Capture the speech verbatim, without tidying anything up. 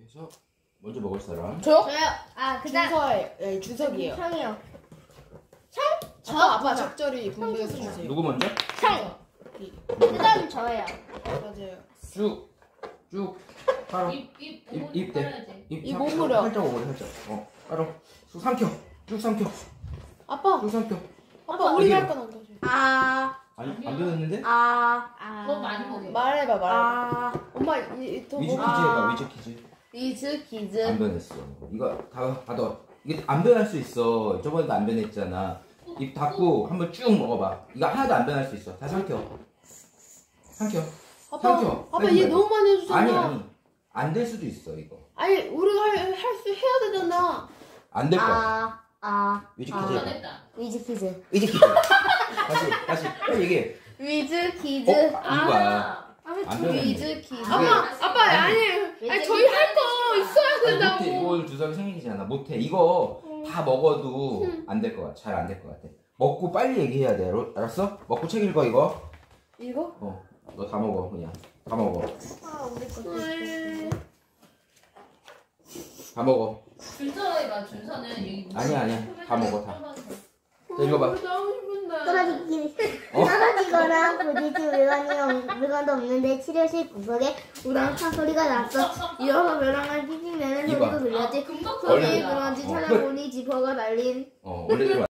그래서 먼저 먹을 사람. 저요? 저요. 아, 그다음 준서예요. 예, 준석이에요. 형이요. 저 아빠 적절히 분배해서 주세요. 누구 먼저? 형. 그다음 저예요. 맞아요. 쭉, 쭉 깔어. 입, 입, 입, 입 대. 입 입 살- 오므려. 살짝 오므려 살짝. 어, 깔어. 쭉 삼켜. 쭉 삼켜. 아빠, 쭉 삼켜. 아빠 우리가 여기로. 할 건 안 가져. 아, 아니 안 되었는데? 아, 아. 너무 많이 먹어. 말해봐, 말해봐. 아, 엄마 이더 위즈 퀴즈 먹어. 해봐. 위즈 퀴즈. 위즈 안 키즈. 변했어. 이거 다 받아. 이게 안 변할 수 있어. 저번에도 안 변했잖아. 입 닫고 한번 쭉 먹어봐. 이거 하나도 안 변할 수 있어. 다 삼켜. 삼켜. 아빠, 삼켜. 아빠 빨리 얘 먹어. 너무 많이 해주잖아. 아니 아니. 안 될 수도 있어 이거. 아니, 우리가 할 수 해야 되잖아. 안 될 거야. 아, 아. 위즈 아. 퀴즈 해봐. 잘했다. 위즈 키즈. 위즈 퀴즈. 다시 다시 빨리 얘기해. 위즈 키즈. 어? 이거야. 안 되네. 위즈 키즈. 아빠, 아빠 아니, 아니 저희 할 거 있어야 못해. 된다고. 이거 주석이 생일이잖아. 못해. 이거 다 먹어도 안 될 것 같아. 잘 안 될 것 같아. 먹고 빨리 얘기해야 돼. 알아- 알았어? 먹고 책 읽어 이거. 이거? 어. 너 다 먹어 그냥. 다 먹어. 아, 우리 거. 다 먹어. 준서가 준서는 여기 아니야, 아니야. 다 먹어, 다. 자, 읽어봐. 너무 싶은데. 떨어지기 어? 떨어지거나 부딪힌 물건이 없- 물건도 없는데 치료실 구석에 우당탕 소리가 났어. 이어서 벼랑을 삐삐내는 이봐. 소리도 들렸지. 금방 소리에 걸린다. 그런지 어, 찾아보니 지퍼가 날린 어. 원래